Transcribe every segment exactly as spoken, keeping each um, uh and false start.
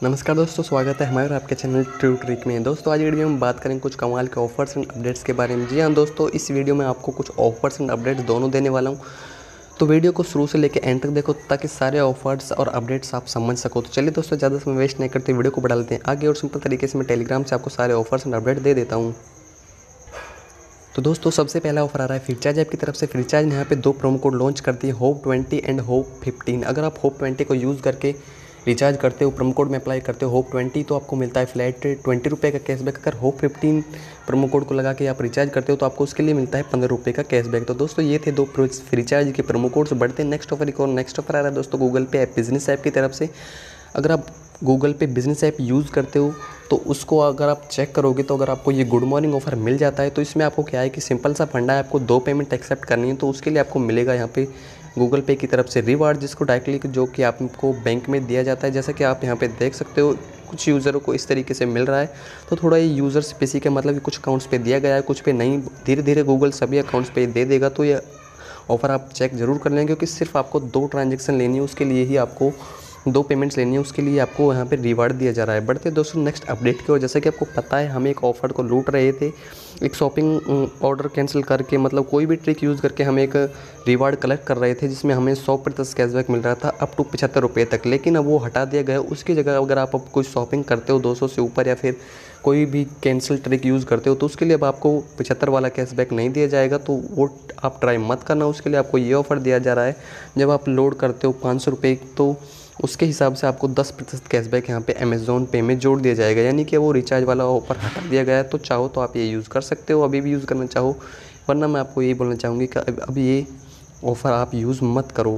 नमस्कार दोस्तों, स्वागत है हमारे और आपके चैनल ट्रू ट्रिक में। दोस्तों आज की वीडियो में बात करेंगे कुछ कमाल के ऑफर्स एंड अपडेट्स के बारे में। जी हाँ दोस्तों, इस वीडियो में आपको कुछ ऑफर्स एंड अपडेट्स दोनों देने वाला हूँ, तो वीडियो को शुरू से लेकर एंड तक देखो ताकि सारे ऑफर्स और अपडेट्स आप समझ सको। तो चलिए दोस्तों, ज़्यादा समय वेस्ट नहीं करते वीडियो को बढ़ा लेते हैं आगे और सिंपल तरीके से मैं टेलीग्राम से आपको सारे ऑफर्स एंड अपडेट दे देता हूँ। तो दोस्तों सबसे पहला ऑफर आ रहा है फ्रीचार्ज ऐप की तरफ से। फ्रीचार्ज ने यहाँ पे दो प्रोमो कोड लॉन्च करती है, hope twenty and hope fifteen. अगर आप होप ट्वेंटी को यूज़ करके रिचार्ज करते हो, प्रोमो कोड में अप्लाई करते हो होप ट्वेंटी, तो आपको मिलता है फ्लैट ट्वेंटी रुपये का कैशबैक। अगर होप फिफ्टीन प्रोमो कोड को लगा के आप रिचार्ज करते हो तो आपको उसके लिए मिलता है पंद्रह रुपये का कैशबैक। तो दोस्तों ये थे दो फ्रीचार्ज के प्रोमो कोड्स। बढ़ते हैं नेक्स्ट ऑफर की ओर। नेक्स्ट ऑफर आ रहा है दोस्तों गूगल पे ऐप बिजनेस ऐप की तरफ से। अगर आप गूगल पे बिजनेस ऐप यूज़ करते हो तो उसको अगर आप चेक करोगे तो अगर आपको ये गुड मॉर्निंग ऑफर मिल जाता है तो इसमें आपको क्या है कि सिंपल सा फंडा है, आपको दो पेमेंट एक्सेप्ट करनी है। तो उसके लिए आपको मिलेगा यहाँ पे गूगल पे की तरफ से रिवार्ड, जिसको डायरेक्टली जो कि आपको बैंक में दिया जाता है। जैसा कि आप यहाँ पे देख सकते हो कुछ यूज़रों को इस तरीके से मिल रहा है। तो थोड़ा ये यूज़र स्पेसिफिक है, मतलब कि कुछ अकाउंट्स पे दिया गया है, कुछ पे नहीं। धीरे धीरे गूगल सभी अकाउंट्स पे दे देगा। तो ये ऑफ़र आप चेक ज़रूर कर लें, क्योंकि सिर्फ आपको दो ट्रांजेक्शन लेनी है, उसके लिए ही आपको दो पेमेंट्स लेनी है, उसके लिए आपको यहाँ पे रिवार्ड दिया जा रहा है। बढ़ते दोस्तों नेक्स्ट अपडेट की ओर। जैसे कि आपको पता है हम एक ऑफर को लूट रहे थे, एक शॉपिंग ऑर्डर कैंसिल करके, मतलब कोई भी ट्रिक यूज़ करके हम एक रिवार्ड कलेक्ट कर रहे थे जिसमें हमें सौ प्रतिशत कैशबैक मिल रहा था अप टू पचहत्तर रुपये तक। लेकिन अब वो हटा दिया गया। उसकी जगह अगर आप अब कोई शॉपिंग करते हो दो सौ से ऊपर या फिर कोई भी कैंसिल ट्रिक यूज़ करते हो तो उसके लिए अब आपको पचहत्तर वाला कैशबैक नहीं दिया जाएगा। तो वो आप ट्राई मत करना। उसके लिए आपको ये ऑफ़र दिया जा रहा है, जब आप लोड करते हो पाँच सौ रुपये तो उसके हिसाब से आपको दस प्रतिशत कैशबैक यहाँ पे अमेज़ॉन पे में जोड़ दिया जाएगा। यानी कि वो रिचार्ज वाला ऑफर हटा दिया गया है। तो चाहो तो आप ये यूज़ कर सकते हो, अभी भी यूज़ करना चाहो, वरना मैं आपको यही बोलना चाहूँगी कि अब ये ऑफ़र आप यूज़ मत करो।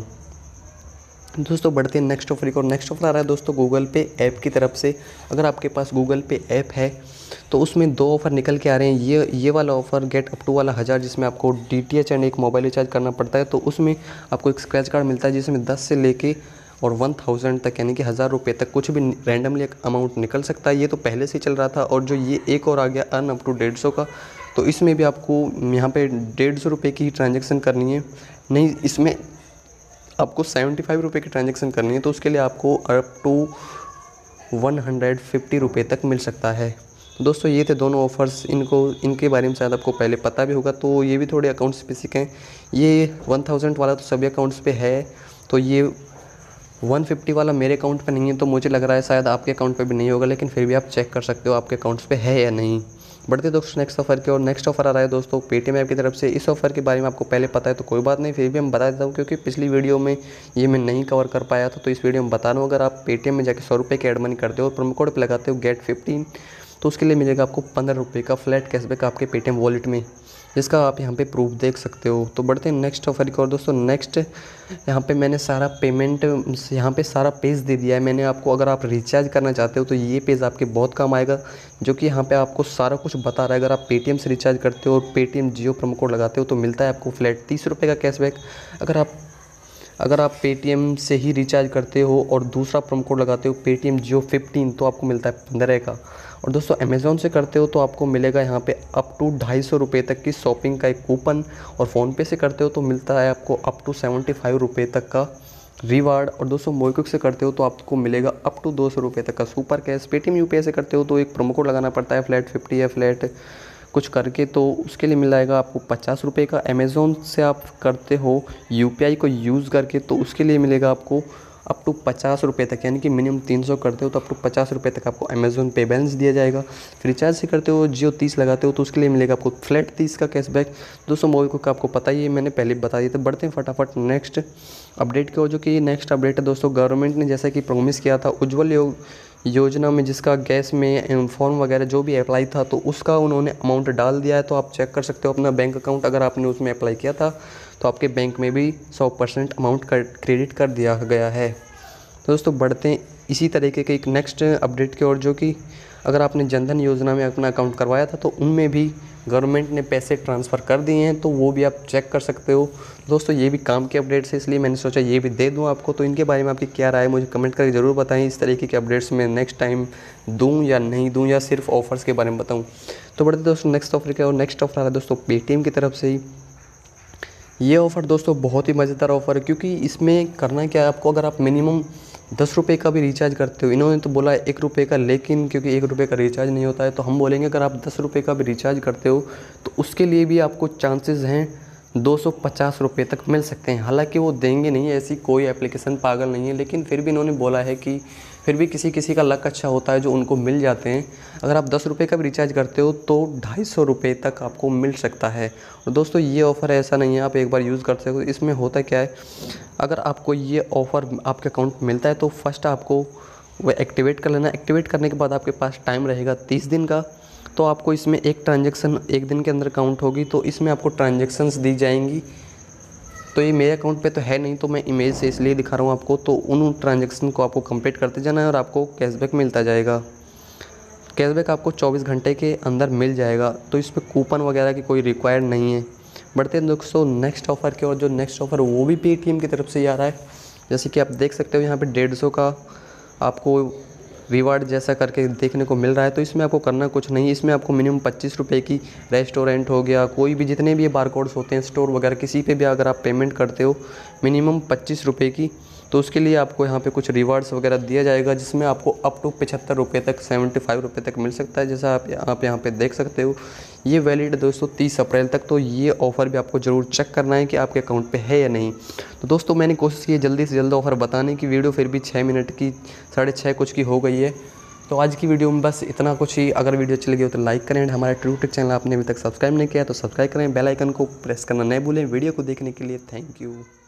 दोस्तों बढ़ते हैं नेक्स्ट ऑफर की ओर। नेक्स्ट ऑफर आ रहा है दोस्तों गूगल पे ऐप की तरफ से। अगर आपके पास गूगल पे ऐप है तो उसमें दो ऑफ़र निकल के आ रहे हैं। ये ये वाला ऑफ़र गेट अप टू वाला हज़ार, जिसमें आपको डी टी एच एंड एक मोबाइल रिचार्ज करना पड़ता है। तो उसमें आपको एक स्क्रैच कार्ड मिलता है जिसमें दस से लेके और वन थाउजेंड तक, यानी कि हज़ार रुपये तक कुछ भी रैंडमली एक अमाउंट निकल सकता है। ये तो पहले से चल रहा था। और जो ये एक और आ गया अर्न अप टू डेढ़ सौ का, तो इसमें भी आपको यहाँ पे डेढ़ सौ रुपये की ट्रांजेक्शन करनी है। नहीं, इसमें आपको सेवेंटी फाइव रुपये की ट्रांजेक्शन करनी है। तो उसके लिए आपको up to one hundred fifty रुपये तक मिल सकता है। तो दोस्तों ये थे दोनों ऑफ़र्स। इनको इनके बारे में शायद आपको पहले पता भी होगा। तो ये भी थोड़े अकाउंट स्पेसिफिक हैं। ये वन थाउजेंड वाला तो सभी अकाउंट्स पे है, तो ये वन फिफ्टी वाला मेरे अकाउंट पे नहीं है। तो मुझे लग रहा है शायद आपके अकाउंट पे भी नहीं होगा, लेकिन फिर भी आप चेक कर सकते हो आपके अकाउंट्स पे है या नहीं। बढ़ते दोस्तों नेक्स्ट ऑफर की ओर। नेक्स्ट ऑफर आ रहा है दोस्तों पेटीएम ऐप की तरफ से। इस ऑफर के बारे में आपको पहले पता है तो कोई बात नहीं, फिर भी हम बता देता हूँ, क्योंकि पिछली वीडियो में ये मैं नहीं कवर कर पाया था। तो इस वीडियो में बता रहा हूँ, अगर आप पेटीएम में जाकर सौ रुपये की एड मनी करते हो और प्रोमो कोड पर लगाते हो गेट फिफ्टीन, तो उसके लिए मिलेगा आपको पंद्रह रुपये का फ्लैट कैशबैक आपके पेटीएम वॉलेट में, जिसका आप यहाँ पे प्रूफ देख सकते हो। तो बढ़ते हैं नेक्स्ट ऑफर की ओर। दोस्तों नेक्स्ट यहाँ पे मैंने सारा पेमेंट यहाँ पे सारा पेज दे दिया है मैंने आपको। अगर आप रिचार्ज करना चाहते हो तो ये पेज आपके बहुत काम आएगा, जो कि यहाँ पे आपको सारा कुछ बता रहा है। अगर आप पेटीएम से रिचार्ज करते हो और पेटीएम जियो प्रोमो कोड लगाते हो तो मिलता है आपको फ्लैट तीस रुपये का कैशबैक। अगर आप अगर आप पेटीएम से ही रिचार्ज करते हो और दूसरा प्रोमो कोड लगाते हो पेटीएम जियो फिफ्टीन तो आपको मिलता है पंद्रह का। और दोस्तों अमेज़ॉन से करते हो तो आपको मिलेगा यहाँ पे अप टू ढाई सौ रुपये तक की शॉपिंग का एक कूपन। और फ़ोनपे से करते हो तो मिलता है आपको अप टू सेवेंटी फाइव रुपये तक का रिवार्ड। और दोस्तों मोबिक्विक से करते हो तो आपको मिलेगा अप टू दो सौ रुपये तक का सुपर कैश। पेटीएम यूपीआई से करते हो तो एक प्रोमो कोड लगाना पड़ता है फ्लैट फिफ्टी या फ्लैट कुछ करके, तो उसके लिए मिलेगा आपको पचास रुपये का। अमेज़ॉन से आप करते हो यूपीआई को यूज़ करके तो उसके लिए मिलेगा आपको अप टू पचास रुपये तक, यानी कि मिनिमम तीन सौ करते हो तो अप टू पचास रुपये तक आपको अमेज़ॉन पे बैलेंस दिया जाएगा। रिचार्ज से करते हो जियो तीस लगाते हो तो उसके लिए मिलेगा आपको फ्लैट तीस का कैशबैक। दोस्तों मोबाइल का आपको पता ही है, मैंने पहले बता दिया था। बढ़ते हैं फटाफट नेक्स्ट अपडेट की ओर, जो कि नेक्स्ट अपडेट है दोस्तों गवर्नमेंट ने जैसा कि प्रॉमिस किया था उज्ज्वल योग योजना में, जिसका गैस में फॉर्म वगैरह जो भी अप्लाई था तो उसका उन्होंने अमाउंट डाल दिया है। तो आप चेक कर सकते हो अपना बैंक अकाउंट, अगर आपने उसमें अप्लाई किया था तो आपके बैंक में भी सौ परसेंट अमाउंट कर क्रेडिट कर दिया गया है। तो दोस्तों बढ़ते हैं इसी तरीके के एक नेक्स्ट अपडेट की ओर, जो कि अगर आपने जनधन योजना में अपना अकाउंट करवाया था तो उनमें भी गवर्नमेंट ने पैसे ट्रांसफ़र कर दिए हैं, तो वो भी आप चेक कर सकते हो। दोस्तों ये भी काम के अपडेट्स है, इसलिए मैंने सोचा ये भी दे दूं आपको। तो इनके बारे में आपकी क्या राय है मुझे कमेंट करके ज़रूर बताएं। इस तरीके के अपडेट्स मैं नेक्स्ट टाइम दूं या नहीं दूं, या सिर्फ ऑफ़र्स के बारे में बताऊं। तो बढ़ते दोस्तों नेक्स्ट ऑफर क्या, और नेक्स्ट ऑफर आ रहा है दोस्तों पेटीएम की तरफ से ही। ये ऑफ़र दोस्तों बहुत ही मज़ेदार ऑफ़र है, क्योंकि इसमें करना क्या है आपको, अगर आप मिनिमम दस रुपये का भी रिचार्ज करते हो, इन्होंने तो बोला एक रुपये का, लेकिन क्योंकि एक रुपये का रिचार्ज नहीं होता है तो हम बोलेंगे अगर आप दस रुपये का भी रिचार्ज करते हो तो उसके लिए भी आपको चांसेस हैं दो सौ पचास रुपये तक मिल सकते हैं। हालांकि वो देंगे नहीं, ऐसी कोई एप्लीकेशन पागल नहीं है, लेकिन फिर भी इन्होंने बोला है कि फिर भी किसी किसी का लक अच्छा होता है जो उनको मिल जाते हैं। अगर आप दस रुपये का भी रिचार्ज करते हो तो ढाई सौ रुपये तक आपको मिल सकता है। और दोस्तों ये ऑफ़र ऐसा नहीं है, आप एक बार यूज़ कर सकते हो। इसमें होता क्या है, अगर आपको ये ऑफ़र आपके अकाउंट में मिलता है तो फर्स्ट आपको वो एक्टिवेट कर लेना। एक्टिवेट करने के बाद आपके पास टाइम रहेगा तीस दिन का, तो आपको इसमें एक ट्रांजैक्शन एक दिन के अंदर काउंट होगी, तो इसमें आपको ट्रांजैक्शंस दी जाएंगी। तो ये मेरे अकाउंट पे तो है नहीं, तो मैं इमेज से इसलिए दिखा रहा हूँ आपको। तो उन ट्रांजैक्शन को आपको कंप्लीट करते जाना है और आपको कैशबैक मिलता जाएगा। कैशबैक आपको चौबीस घंटे के अंदर मिल जाएगा, तो इस पर कूपन वगैरह की कोई रिक्वायर्ड नहीं है। बढ़ते हैं दोस्तों नेक्स्ट ऑफ़र के, और जो नेक्स्ट ऑफ़र वो भी पेटीएम की तरफ से ही आ रहा है। जैसे कि आप देख सकते हो यहाँ पे डेढ़ सौ का आपको रिवार्ड जैसा करके देखने को मिल रहा है। तो इसमें आपको करना कुछ नहीं, इसमें आपको मिनिमम पच्चीस रुपये की रेस्टोरेंट हो गया, कोई भी जितने भी ये बारकोड्स होते हैं स्टोर वगैरह, किसी पे भी अगर आप पेमेंट करते हो मिनिमम पच्चीस रुपये की, तो उसके लिए आपको यहाँ पे कुछ रिवार्ड्स वगैरह दिया जाएगा, जिसमें आपको अप टू पचहत्तर रुपये तक सेवेंटी फाइव रुपये तक मिल सकता है। जैसा आप आप यहाँ पे देख सकते हो, ये वैलिड दोस्तों तीस अप्रैल तक। तो ये ऑफ़र भी आपको ज़रूर चेक करना है कि आपके अकाउंट पे है या नहीं। तो दोस्तों मैंने कोशिश की है जल्दी से जल्द ऑफ़र बताने की, वीडियो फिर भी छः मिनट की साढ़े छः कुछ की हो गई है। तो आज की वीडियो में बस इतना कुछ ही। अगर वीडियो अच्छी लगी हो तो लाइक करें, हमारा ट्रू टेक चैनल आपने अभी तक सब्सक्राइब नहीं किया तो सब्सक्राइब करें, बेल आइकन को प्रेस करना नहीं भूलें। वीडियो को देखने के लिए थैंक यू।